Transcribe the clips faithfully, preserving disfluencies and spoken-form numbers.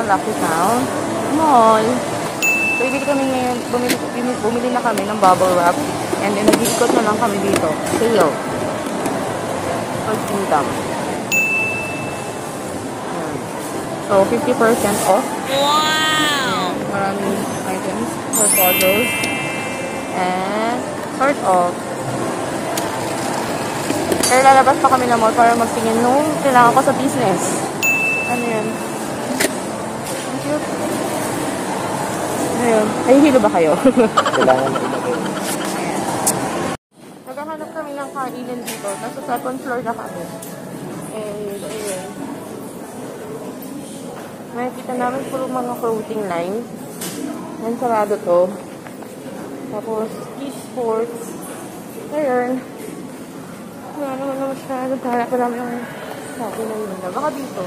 Lucky Town Mall. So, ibig kami ngayon, bumili, bumili na kami ng bubble wrap. And then, nag-iikot na lang kami dito. Sale. First Kingdom. So, fifty percent off. Wow! Maraming items for photos. And, sort of. Pero lalabas pa kami ng mall para magtingin nung kailangan ko sa business. Ano yan? Thank you. Ayun. Ay, hilo ba kayo? Kailangan na ilagay. Ayan. Naghahanap kami ng kainan dito. Nasa second floor na kami. And, ayun. Nakikita namin puro mga clothing line. Yan, sarado to. Tapos, esports. Ayun. Wala naman naman siya. Naghanap pa namin yung kainan nila. Baka dito.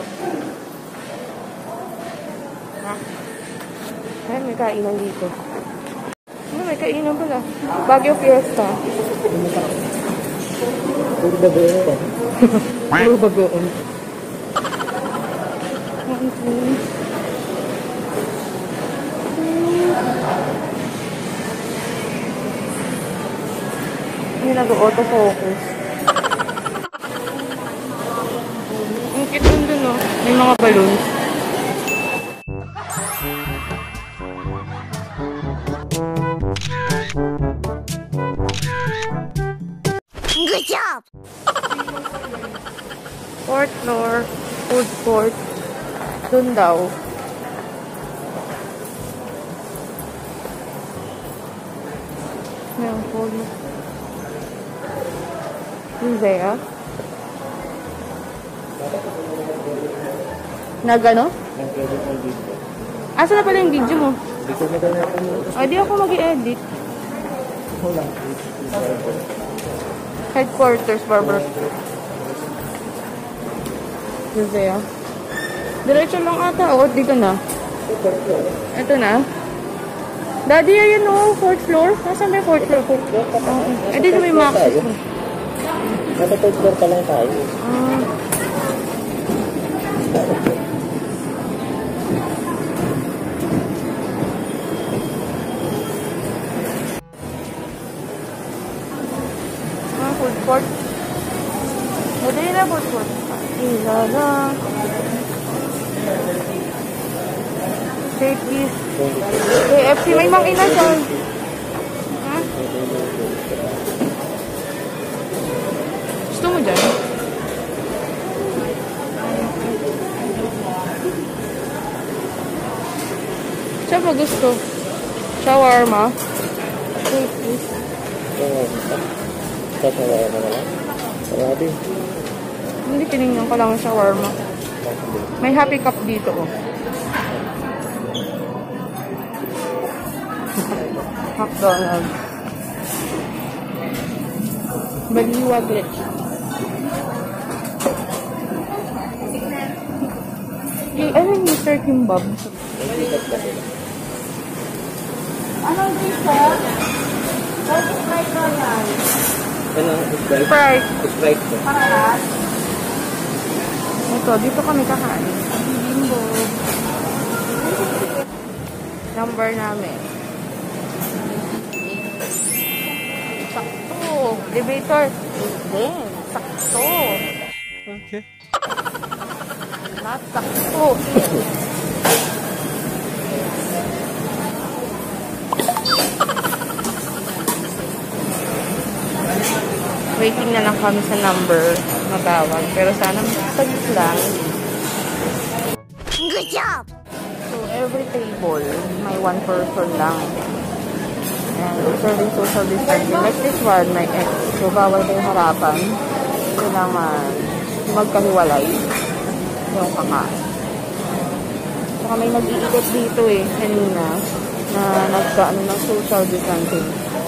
Ha? Ayun, may kainan dito. Ano, may kainan pala. Baguio Fiesta. Puro bagoon. Puro bagoon. One, two. Hindi nag-auto-focus. Ang cute dun dun, no? May mga balloons. Good job! Fourth floor, food court. Dun daw. Mayroon food. Museum. Nag ano? Asa na pala yung video mo? O, di ako mag-i-edit. Headquarters, Barbara. Museum. Diretso lang ata. O, di ka na. Ito na. Daddy, ayun o. Fourth floor. Nasaan may fourth floor? Okay. Eh, dito may maxis. Nasa third floor pa lang tayo. Ah. Ah, food court. Dito na food court. Ilala. Safeties. K F C. May mang ina dyan. Ha? Gusto mo dyan? Siya pa gusto. Shawarma. Safeties. Sa shawarma na lang? Marami. Hindi, tinignan ko lang yung shawarma. May happy cup dito, oh. McDonald's. Baliwag leche. Yung, ano yung Mister Kimbab? Anong dito? What is Sprite ba yan? Ano? Sprite? Sprite. Sprite ko. Parehas. Ito, dito kami kakain. Bimbo. Number namin. Sakto. Elevator. Then, sakto. Okay. Not sakto. Waiting na lang kami sa number na tawag. Pero sana magpagit lang. Good job! So, every table, may one person lang. And observing social distancing. Like this one, may X. So, bawal kayong harapan. Kailangan magkahiwalay yung kakain. Saka may nag-iikot dito eh, kanina, na nagkaano ng social distancing.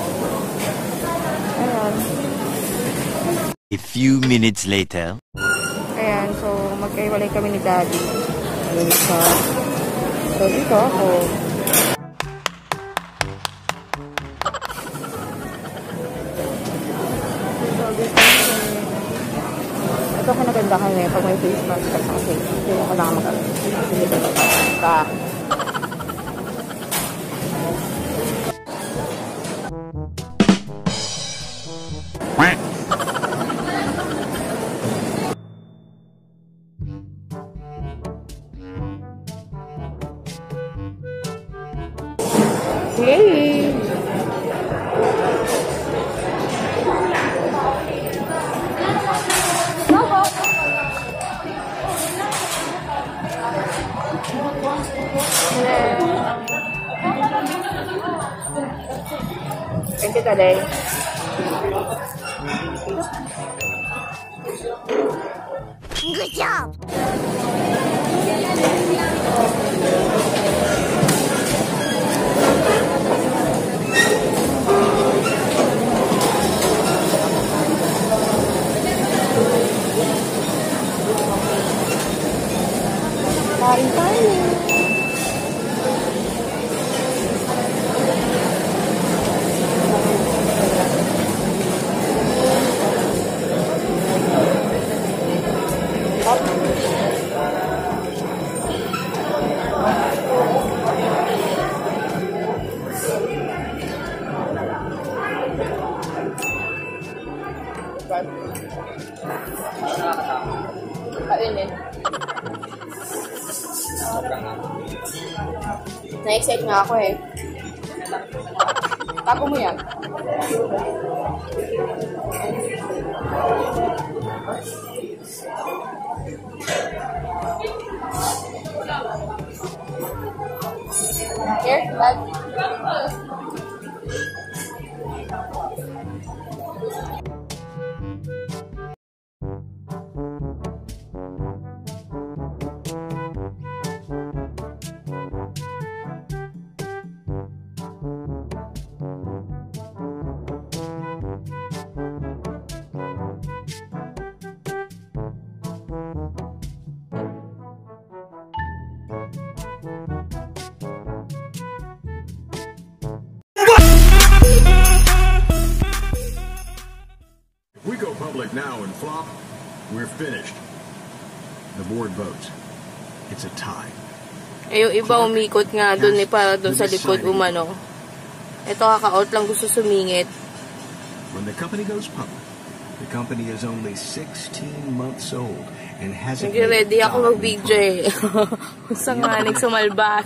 Ayan. A few minutes later. Ayan, so magkahiwalay kami ni Daddy. Ayan sa... So, dito ako. Ito kinaganda kami pag may face mask ka sa face. Hindi mo kailangan mag-alas. Hindi ko ka. Hey! Thank you today. Good job! Kain tayo. Kainin. Na-excite nga ako eh. Tapo mo yan. Here, bag. We go public now and flop, we're finished. The board votes. It's a tie. Eh, yung iba umikot nga dun eh, para dun sa likod umano. Ito kaka-out lang gusto sumingit. When the company goes public, the company is only sixteen months old and hasn't made ready ako mag-video eh. Sa nga nagsumalba.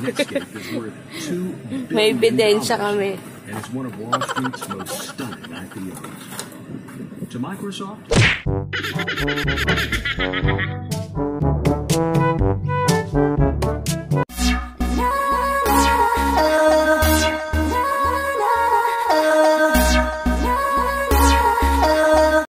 May ebidensya kami. And it's one of Wall Street's most stunning I P Os. To Microsoft.